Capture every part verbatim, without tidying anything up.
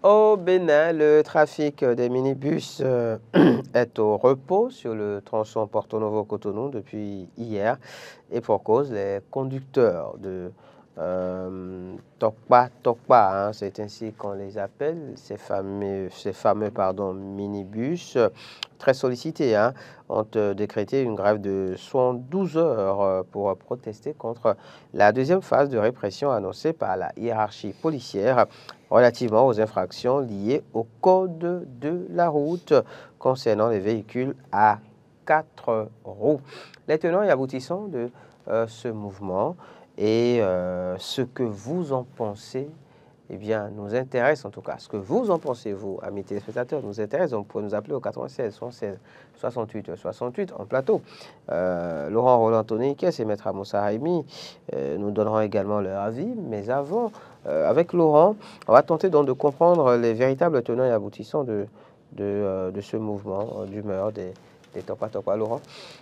Au Bénin, le trafic des minibus euh, est au repos sur le tronçon Porto Novo-Cotonou depuis hier. Et pour cause, les conducteurs de euh, Tokpa, Tokpa, hein, c'est ainsi qu'on les appelle, ces fameux, ces fameux pardon, minibus, euh, très sollicités, hein, ont euh, décrété une grève de soixante-douze heures euh, pour protester contre la deuxième phase de répression annoncée par la hiérarchie policière relativement aux infractions liées au code de la route concernant les véhicules à quatre roues. Les tenants et aboutissants de euh, ce mouvement et euh, ce que vous en pensez, eh bien, nous intéresse en tout cas. Ce que vous en pensez, vous, amis téléspectateurs, nous intéresse. Donc, vous pouvez nous appeler au quatre-vingt-seize soixante-seize soixante-huit soixante-huit en plateau. Euh, Laurent Roland Toniquet et Maître Moussa Raimi euh, nous donneront également leur avis. Mais avant, euh, avec Laurent, on va tenter donc de comprendre les véritables tenants et aboutissants de, de, euh, de ce mouvement euh, d'humeur des, des Tokpa Tokpa. Laurent,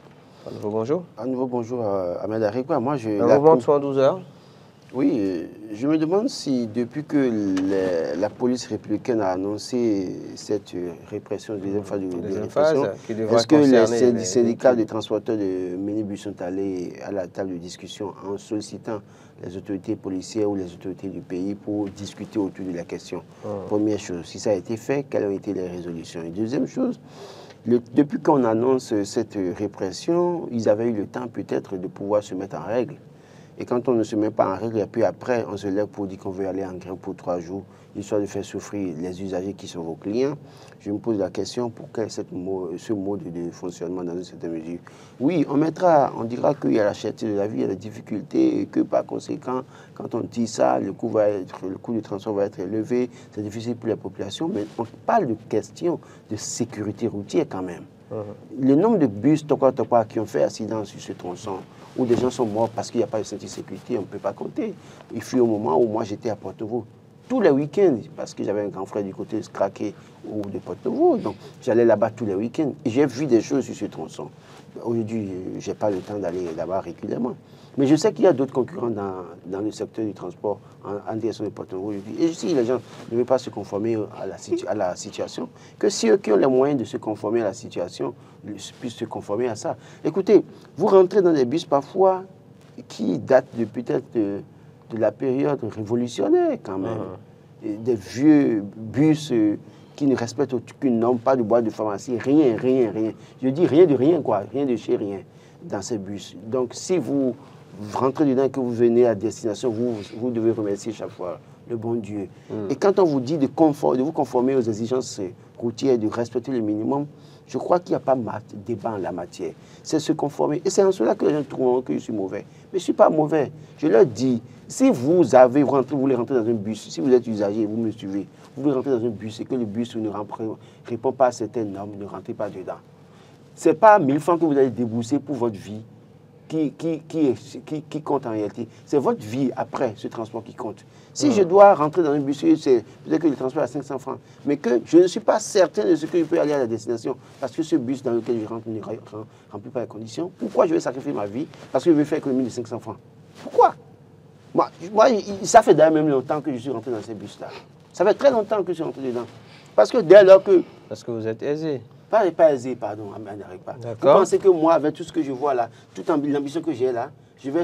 à nouveau bonjour. À nouveau bonjour, euh, Ahmed Arikwa. Moi, je, Un mouvement de soixante-douze heures. Oui, euh, je me demande si depuis que les, la police républicaine a annoncé cette euh, répression, deuxième phase de, de Deuxième répression, phase, est-ce que les, les, les syndicats de transporteurs de minibus sont allés à la table de discussion en sollicitant les autorités policières ou les autorités du pays pour discuter autour de la question? Hum. Première chose, si ça a été fait, quelles ont été les résolutions? Et deuxième chose, le, depuis qu'on annonce cette répression, ils avaient eu le temps peut-être de pouvoir se mettre en règle. Et quand on ne se met pas en règle, et puis après, on se lève pour dire qu'on veut aller en grève pour trois jours, histoire de faire souffrir les usagers qui sont vos clients, je me pose la question, pour quel cette mot, ce mode de fonctionnement dans une certaine mesure? Oui, on mettra, on dira qu'il y a la cherté de la vie, il y a des difficultés, et que par conséquent, quand on dit ça, le coût, va être, le coût du transport va être élevé, c'est difficile pour la population, mais on parle de questions de sécurité routière quand même. Uh-huh. Le nombre de bus Tokpa Tokpa qui ont fait accident sur ce tronçon, où des gens sont morts parce qu'il n'y a pas de ceinture de sécurité, on ne peut pas compter. Il fut au moment où moi j'étais à Porto-Novo, tous les week-ends, parce que j'avais un grand frère du côté de Scraqué ou de Porto-Novo, donc j'allais là-bas tous les week-ends. Et j'ai vu des choses sur ce tronçon. Aujourd'hui, je n'ai pas le temps d'aller là-bas régulièrement. Mais je sais qu'il y a d'autres concurrents dans, dans le secteur du transport en, en direction de Porto-Novo. Et si les gens ne veulent pas se conformer à la, situ, à la situation, que si eux qui ont les moyens de se conformer à la situation, puissent se conformer à ça. Écoutez, vous rentrez dans des bus parfois qui datent de peut-être de, de la période révolutionnaire quand même. Uh-huh. Des vieux bus euh, qui ne respectent aucune norme, pas de boîte de pharmacie, rien, rien, rien. Je dis rien de rien, quoi, rien de chez rien dans ces bus. Donc si vous vous rentrez dedans et que vous venez à destination, vous, vous devez remercier chaque fois le bon Dieu. Mm. Et quand on vous dit de, confort, de vous conformer aux exigences routières, de respecter le minimum, je crois qu'il n'y a pas de débat en la matière. C'est se conformer. Et c'est en cela que les gens trouvent que je suis mauvais. Mais je ne suis pas mauvais. Je leur dis, si vous avez rentré, vous voulez rentrer dans un bus, si vous êtes usager, vous me suivez, vous voulez rentrer dans un bus et que le bus ne répond pas à certaines normes, ne rentrez pas dedans. Ce n'est pas mille francs que vous allez débourser pour votre vie qui, qui, qui, qui, qui compte en réalité. C'est votre vie après ce transport qui compte. Si mmh. je dois rentrer dans un bus, c'est peut-être que le transport est à cinq cents francs, mais que je ne suis pas certain de ce que je peux aller à la destination, parce que ce bus dans lequel je rentre ne remplit pas les conditions, pourquoi je vais sacrifier ma vie parce que je vais faire économie de cinq cents francs? Pourquoi? Moi, moi, ça fait d'ailleurs même longtemps que je suis rentré dans ces bus-là. Ça fait très longtemps que je suis rentré dedans. Parce que dès lors que... Parce que vous êtes aisé. Pas, pas aisé, pardon, n'arrive pas. Vous pensez que moi, avec tout ce que je vois là, toute l'ambition que j'ai là, je vais,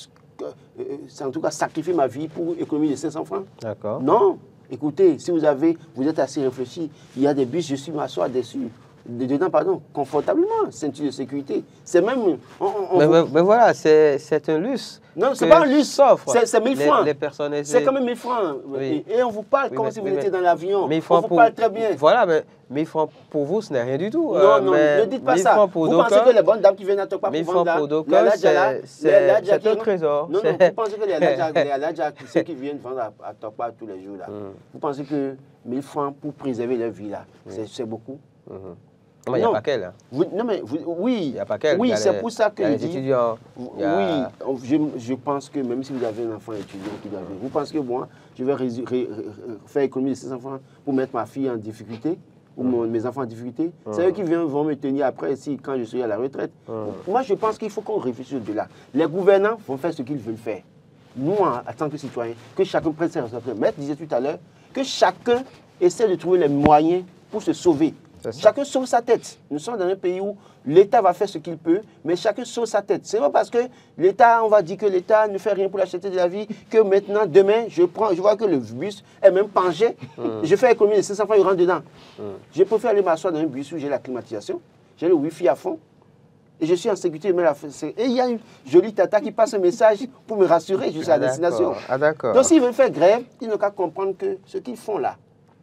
euh, en tout cas, sacrifier ma vie pour économiser cinq cents francs? D'accord. Non. Écoutez, si vous avez, vous êtes assez réfléchi, il y a des bus, je suis m'asseoir dessus. Dedans, pardon, confortablement, ceinture de sécurité. C'est même... On, on mais, vous... mais, mais voilà, c'est un luxe. Non, c'est pas un luxe, c'est mille francs. Les personnes c'est quand même mille francs. Oui. Et, et on vous parle oui, comme mais, si vous étiez dans l'avion. On vous pour, parle très bien. Voilà, mais mille francs pour vous, ce n'est rien du tout. Non, euh, non, ne dites pas ça. Vous pensez que les bonnes dames qui viennent à Tokpa pour vendre là, c'est un trésor. Non, non, vous pensez que les Aladja, ceux qui viennent vendre à Tokpa tous les jours, là, vous pensez que mille francs pour préserver leur vie, là, c'est beaucoup? Il n'y a pas qu'elle. Vous, non, mais vous, oui, il n'y a pas qu'elle. Oui, c'est pour ça que je dis. Étudiants, oui, a... je, je pense que même si vous avez un enfant étudiant qui doit venir, vous pensez que moi, je vais ré, ré, ré, faire économie de ces enfants pour mettre ma fille en difficulté ou mon, mes enfants en difficulté? Mmh. C'est eux qui viennent, vont me tenir après, si, quand je serai à la retraite. Mmh. Moi, je pense qu'il faut qu'on réfléchisse de là. Les gouvernants vont faire ce qu'ils veulent faire. Nous, en, en tant que citoyens, que chacun prenne ses responsabilités. Maître disait tout à l'heure que chacun essaie de trouver les moyens pour se sauver. Chacun sauve sa tête. Nous sommes dans un pays où l'État va faire ce qu'il peut, mais chacun sauve sa tête. C'est pas parce que l'État, on va dire que l'État ne fait rien pour la cherté de la vie, que maintenant, demain, je prends, je vois que le bus est même penché, mmh. je fais économie de cinq cents francs, il rentre dedans. Mmh. Je préfère aller m'asseoir dans un bus où j'ai la climatisation, j'ai le Wi-Fi à fond, et je suis en sécurité. Et il y a une jolie tata qui passe un message pour me rassurer jusqu'à la destination. Ah, d'accord. Donc s'ils veulent faire grève, ils n'ont qu'à comprendre que ce qu'ils font là,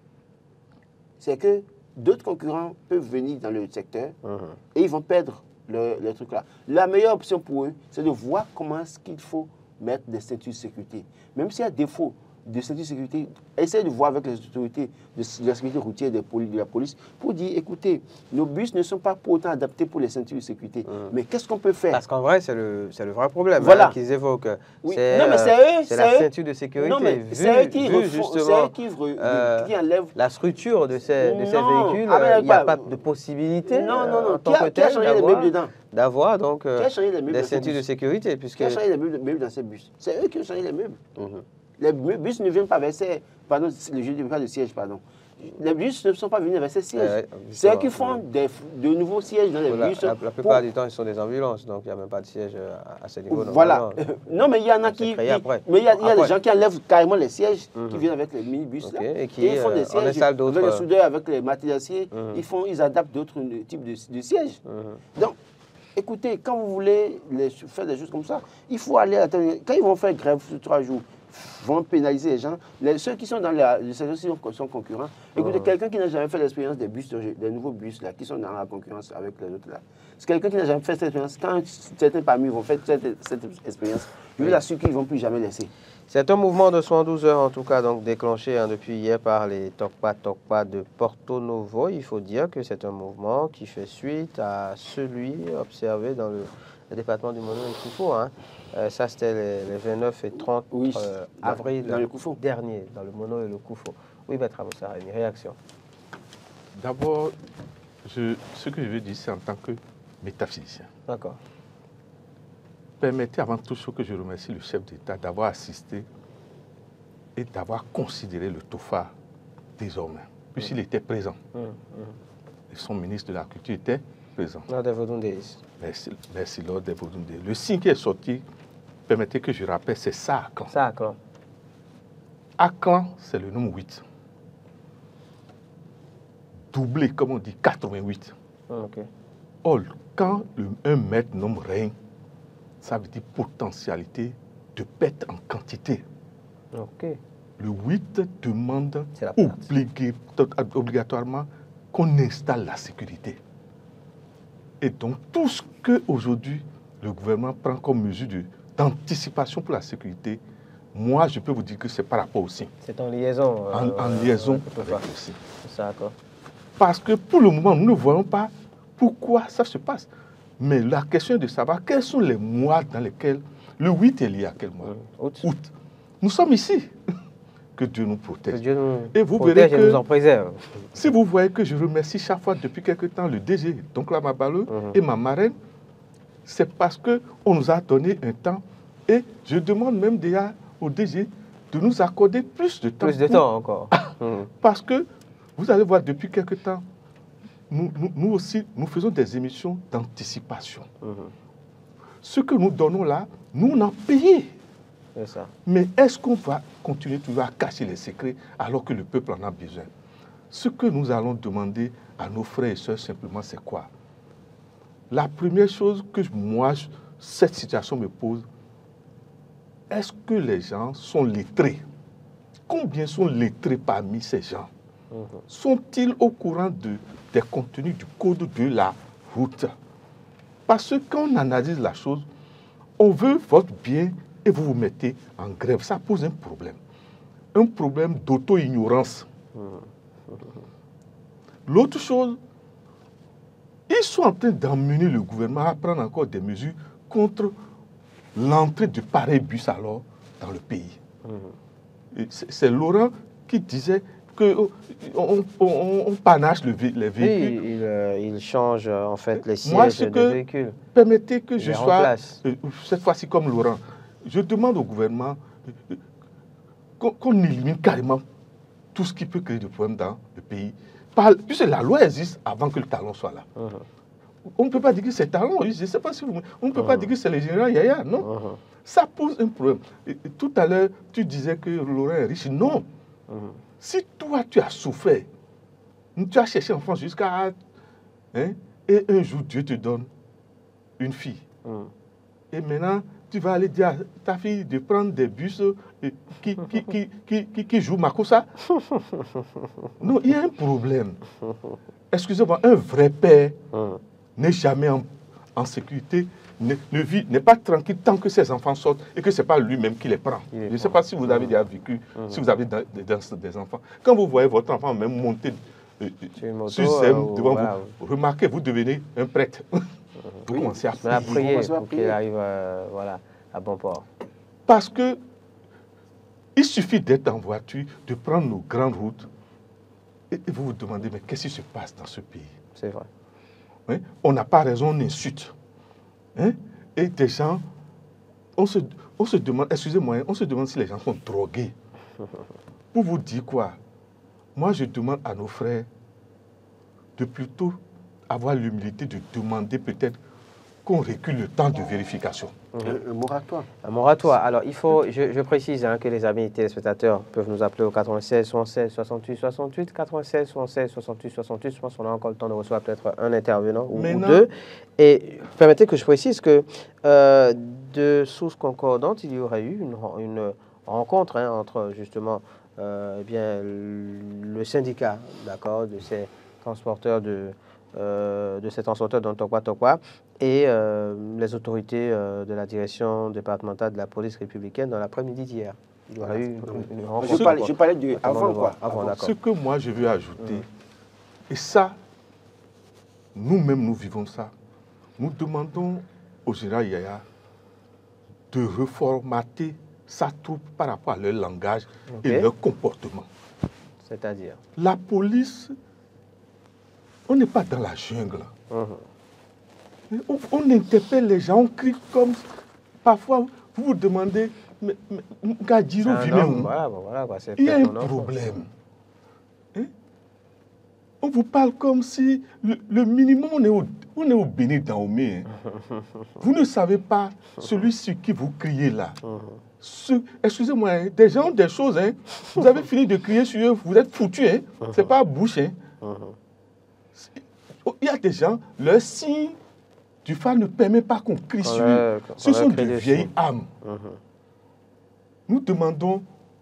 c'est que d'autres concurrents peuvent venir dans le secteur mmh. et ils vont perdre le, le truc là. La meilleure option pour eux, c'est de voir comment est-ce qu'il faut mettre des ceintures de sécurité. Même s'il y a défaut de ceintures de sécurité, essayez de voir avec les autorités de, de la sécurité routière de, de la police pour dire, écoutez, nos bus ne sont pas pour autant adaptés pour les ceintures de sécurité. Mmh. Mais qu'est-ce qu'on peut faire? Parce qu'en vrai, c'est le, le vrai problème voilà. hein, qu'ils évoquent. Oui. C'est non, mais c'est eux. C'est la eux. ceinture de sécurité. Non, mais c'est eux qui, vu, justement, qui, euh, qui enlèvent la structure de ces, de ces non. véhicules. Ah, il n'y a pas de possibilité non, non, non. en tant qui a, que tel d'avoir donc euh, des ceintures de sécurité. Puisque... Qui a changé les meubles dans ces bus? C'est eux qui ont changé les meubles. Mmh. Les bus ne viennent pas verser, pardon, le jeu de siège, pardon. Les bus ne sont pas venus verser siège. Euh, c'est eux qui font des, de nouveaux sièges dans les la, bus. La, la plupart pour... du temps, ce sont des ambulances, donc il n'y a même pas de siège à, à ce niveau. Voilà. Non, mais il y en a qui. qui mais il y a, il y a des gens qui enlèvent carrément les sièges, mmh. qui viennent avec les minibus. Okay, là, et qui et ils font des sièges avec les soudeurs, avec les matériaux. Mmh. Ils, font, ils adaptent d'autres types de, de sièges. Mmh. Donc, écoutez, quand vous voulez les, faire des choses comme ça, il faut aller à. Quand ils vont faire grève sur trois jours, vont pénaliser les gens. Les, ceux qui sont dans la, les services sont concurrents. Écoutez, mmh. quelqu'un qui n'a jamais fait l'expérience des bus, des nouveaux bus là, qui sont dans la concurrence avec les autres là. C'est quelqu'un qui n'a jamais fait cette expérience. Quand certains parmi eux vont faire cette, cette expérience, je vous assure qu'ils ne vont plus jamais laisser. C'est un mouvement de soixante-douze heures, en tout cas, donc déclenché hein, depuis hier par les Tokpa Tokpa de Porto Novo. Il faut dire que c'est un mouvement qui fait suite à celui observé dans le, le département du Mono et Koufo. Hein. Euh, ça, c'était les, les vingt-neuf et trente oui, euh, avril dans le Koufo. Dernier, dans le Mono et le Koufo. Oui, Maître Aboussara, une réaction. D'abord, ce que je veux dire, c'est en tant que métaphysicien. D'accord. Permettez avant tout chose que je remercie le chef d'État d'avoir assisté et d'avoir considéré le TOFA désormais, puisqu'il mmh. était présent. Mmh. Mmh. Et son ministre de la Culture était présent. Lors des Vodundes. Merci, merci lors des Vodundes. Le signe qui est sorti, permettez que je rappelle, c'est ça, Aklan. Ça, Aklan. Aklan, c'est le nombre huit. Doublé, comme on dit, quatre-vingt-huit. Okay. Or, quand le un mètre nombre règne, ça veut dire potentialité de perte en quantité. Okay. Le huit demande obligé, obligatoirement qu'on installe la sécurité. Et donc, tout ce qu'aujourd'hui le gouvernement prend comme mesure d'anticipation pour la sécurité, moi, je peux vous dire que c'est par rapport au signe. C'est en liaison. En, euh, en liaison euh, avec le signe. C'est ça, d'accord. Parce que pour le moment, nous ne voyons pas pourquoi ça se passe. Mais la question est de savoir quels sont les mois dans lesquels le huit est lié à quel mois? Mmh. Août. Août. Nous sommes ici. Que Dieu nous protège. Que Dieu nous et vous protège verrez et que, nous en préserve. Si vous voyez que je remercie chaque fois depuis quelque temps le D G, donc là ma balleuse mmh. et ma marraine, c'est parce qu'on nous a donné un temps. Et je demande même déjà au D G de nous accorder plus de temps. Plus de pour... temps encore. Mmh. Parce que vous allez voir depuis quelque temps, nous, nous, nous aussi, nous faisons des émissions d'anticipation. Mmh. Ce que nous donnons là, nous, on a payé. C'est ça. Mais est-ce qu'on va continuer toujours à cacher les secrets alors que le peuple en a besoin? Ce que nous allons demander à nos frères et sœurs simplement, c'est quoi? La première chose que moi, cette situation me pose, est-ce que les gens sont lettrés? Combien sont lettrés parmi ces gens? Mmh. Sont-ils au courant de, des contenus du code de la route? Parce que quand on analyse la chose, on veut votre bien et vous vous mettez en grève. Ça pose un problème. Un problème d'auto-ignorance. Mmh. L'autre chose, ils sont en train d'emmener le gouvernement à prendre encore des mesures contre l'entrée de pareils bus alors dans le pays. Mmh. C'est Laurent qui disait qu'on on, on, on panache le, les véhicules. Oui, il, euh, il change en fait les sièges Moi, ce des que, véhicules. Permettez que je sois, euh, cette fois-ci comme Laurent, je demande au gouvernement qu'on qu élimine carrément tout ce qui peut créer des problèmes dans le pays. Par, puisque la loi existe avant que le talon soit là. Uh-huh. On ne peut pas dire que c'est talon, je ne sais pas si vous... On ne peut uh-huh. pas dire que c'est le général Yaya, non. Uh-huh. Ça pose un problème. Et, et tout à l'heure, tu disais que Laurent est riche. Non. Uh-huh. Si toi, tu as souffert, tu as cherché en France jusqu'à... Hein, et un jour, Dieu te donne une fille. Uh-huh. Et maintenant, tu vas aller dire à ta fille de prendre des bus qui, qui, qui, qui, qui, qui jouent Makossa. Non, il y a un problème. Excusez-moi, un vrai père uh-huh. n'est jamais en, en sécurité, ne, ne vit, n'est pas tranquille tant que ses enfants sortent et que ce n'est pas lui-même qui les prend. Je ne sais pas si vous avez déjà vécu, uh-huh. si vous avez des, des, des enfants. Quand vous voyez votre enfant même monter euh, moto, sur scène euh, devant voilà. vous, remarquez, vous devenez un prêtre. Uh-huh. Vous oui. commencez à prier. prier pour qu'il arrive euh, voilà, à bon port. Parce que il suffit d'être en voiture, de prendre nos grandes routes et, et vous vous demandez, mais qu'est-ce qui se passe dans ce pays? C'est vrai. Hein? On n'a pas raison, on insulte. Hein? Et des gens, on se, on se demande, excusez-moi, on se demande si les gens sont drogués. Pour vous dire quoi? Moi, je demande à nos frères de plutôt avoir l'humilité de demander peut-être qu'on recule le temps de vérification. Un, un moratoire. Un moratoire. Alors, il faut, je, je précise hein, que les amis téléspectateurs peuvent nous appeler au quatre-vingt-seize soixante-seize soixante-huit soixante-huit, quatre-vingt-seize soixante-seize soixante-huit soixante-huit. Je pense qu'on a encore le temps de recevoir peut-être un intervenant ou, ou deux. Et permettez que je précise que euh, de sources concordantes, il y aurait eu une, une rencontre hein, entre justement euh, eh bien, le syndicat, d'accord, de ces transporteurs de Euh, de ces transporteurs dans Tokwa Tokwa et euh, les autorités euh, de la direction départementale de la police républicaine dans l'après-midi d'hier. Il y aura eu une, une rencontre. Je parlais, je parlais du avant, quoi. Avant, avant. Ce que moi je veux ajouter, mmh. et ça, nous-mêmes nous vivons ça, nous demandons au général Yaya de reformater sa troupe par rapport à leur langage okay. et leur comportement. C'est-à-dire? La police... On n'est pas dans la jungle. Uh-huh. on, on interpelle les gens, on crie comme... Parfois, vous vous demandez, mais, mais Gadjiro vit même. Voilà, voilà, il y a un problème. Hein? On vous parle comme si le, le minimum, on est au, on est au Bénin d'Aomé. Hein. Vous ne savez pas celui sur qui vous criez là. Uh-huh. Excusez-moi, hein, des gens ont des choses. Hein. Vous avez fini de crier sur eux, vous êtes foutus. Hein. Uh-huh. Ce n'est pas à bouche. Hein. Uh-huh. Il y a des gens, leur signe du phare ne permet pas qu'on crie sur eux. Ce sont de vieilles âmes. Uh-huh. Nous demandons,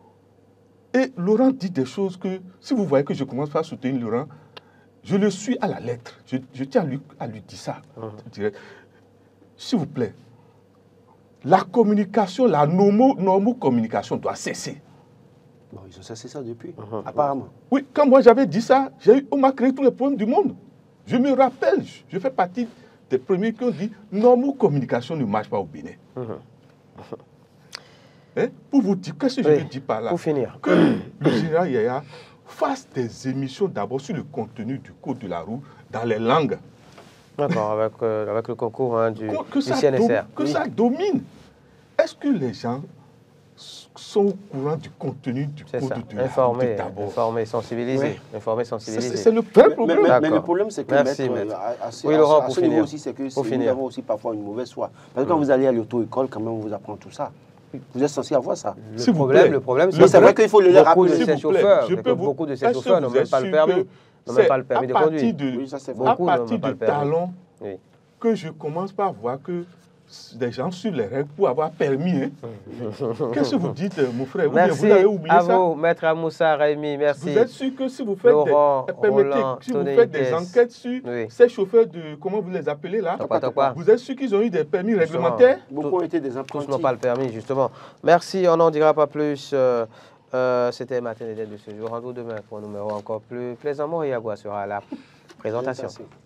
et Laurent dit des choses que, si vous voyez que je commence à soutenir Laurent, je le suis à la lettre. Je, je tiens à lui, à lui dire ça. Uh-huh. S'il vous plaît, la communication, la normo-communication doit cesser. Bon, ils ont cessé ça depuis, uh-huh. apparemment. Oui, quand moi j'avais dit ça, eu, on m'a créé tous les problèmes du monde. Je me rappelle, je fais partie des premiers qui ont dit non, nos communications ne marchent pas au Bénin. Uh-huh. Hein? Pour vous dire, qu'est-ce que oui. je veux dire par là? Pour finir. Que le général Yaya fasse des émissions d'abord sur le contenu du code de la route dans les langues. D'accord, avec, euh, avec le concours hein, du, que, que du C N S R. Que oui. ça domine. Est-ce que les gens sont au courant du contenu du code ça. de la informer, route d'abord? Informer, sensibiliser. Oui. Informer, sensibiliser. C'est le vrai problème. Mais, mais, mais le problème, c'est que Merci, maître, maître. à, à, ce, oui, Laurent, à, à ce niveau aussi, c'est que nous avons aussi parfois une mauvaise foi. Parce que quand vous allez à l'auto-école, quand même, on vous apprend tout ça. Vous êtes censé avoir ça. Le problème, le problème, c'est vrai qu'il faut le leur beaucoup rappeler. De ces chauffeurs, je peux vous, beaucoup de ces chauffeurs n'ont même pas le permis. N'ont même pas le permis de conduire. De, oui, ça, à partir de talons, oui. que je commence par voir que des gens suivent les règles pour avoir permis. Hein. Qu'est-ce que vous dites, mon frère? Merci vous avez oublié à ça? vous, maître Amoussa Raimi, merci. Vous êtes sûr que si vous faites, Laurent, des, permettez, Roland, si vous faites des enquêtes sur oui. ces chauffeurs de, comment vous les appelez là? Tokwa, Tokwa. Vous êtes sûr qu'ils ont eu des permis justement, réglementaires? Beaucoup ont été des apprentis. Tous n'ont pas le permis, justement. Merci, on n'en dira pas plus. Euh, euh, C'était Matin de ce jour. Rendez-vous demain pour un numéro encore plus plaisant. Moriagua sera à la présentation.